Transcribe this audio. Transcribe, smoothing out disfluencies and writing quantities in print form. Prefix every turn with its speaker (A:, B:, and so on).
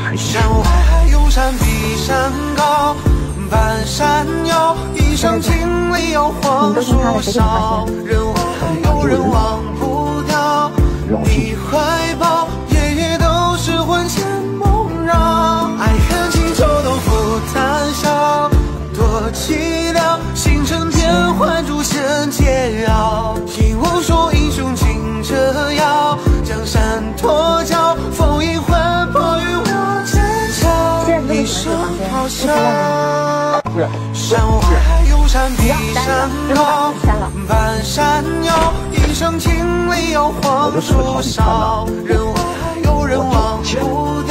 A: 很
B: 山外有山比山高，半山腰，一生情里有黄树梢，人外有人忘不掉，你怀抱夜夜都是魂牵梦绕，爱恨情仇都付谈笑，多凄凉，星辰变幻诛仙桀骜，听我说英雄尽折腰，江山脱壳，风影魂魄与我剑鞘，一生咆哮。山外有山比山高，半山腰，一生情里有黄树梢，人外有人忘不掉。